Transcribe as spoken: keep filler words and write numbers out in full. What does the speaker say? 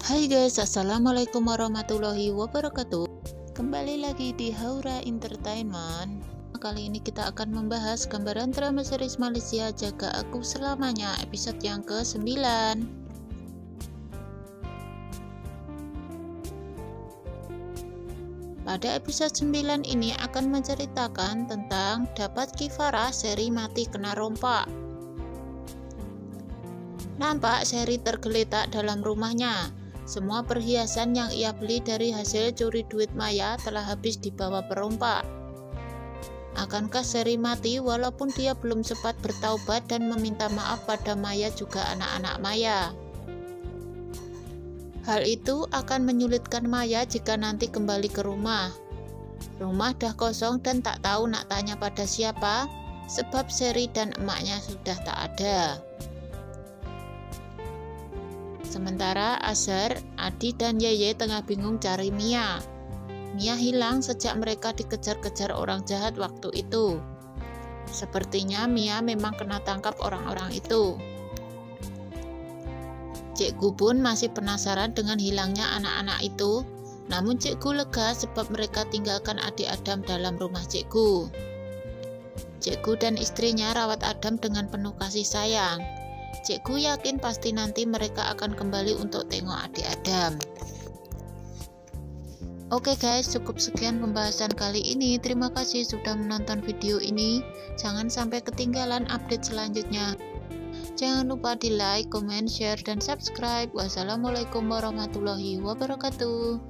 Hai guys, assalamualaikum warahmatullahi wabarakatuh. Kembali lagi di Haura Entertainment. Kali ini kita akan membahas gambaran drama series Malaysia Jaga Aku Selamanya episode yang ke sembilan. Pada episode sembilan ini akan menceritakan tentang dapat Kifarah Seri mati kena rompak. Nampak Seri tergeletak dalam rumahnya. Semua perhiasan yang ia beli dari hasil curi duit Maya telah habis dibawa perompak. Akankah Seri mati walaupun dia belum sempat bertaubat dan meminta maaf pada Maya juga anak-anak Maya? Hal itu akan menyulitkan Maya jika nanti kembali ke rumah. Rumah dah kosong dan tak tahu nak tanya pada siapa, sebab Seri dan emaknya sudah tak ada. Sementara Azhar, Adi dan Yeye tengah bingung cari Mia. Mia hilang sejak mereka dikejar-kejar orang jahat waktu itu. Sepertinya Mia memang kena tangkap orang-orang itu. Cikgu pun masih penasaran dengan hilangnya anak-anak itu, namun Cikgu lega sebab mereka tinggalkan adik Adam dalam rumah Cikgu. Cikgu dan istrinya rawat Adam dengan penuh kasih sayang. Cikgu yakin pasti nanti mereka akan kembali untuk tengok adik Adam. Oke guys, cukup sekian pembahasan kali ini. Terima kasih sudah menonton video ini. Jangan sampai ketinggalan update selanjutnya. Jangan lupa di like, comment, share, dan subscribe. Wassalamualaikum warahmatullahi wabarakatuh.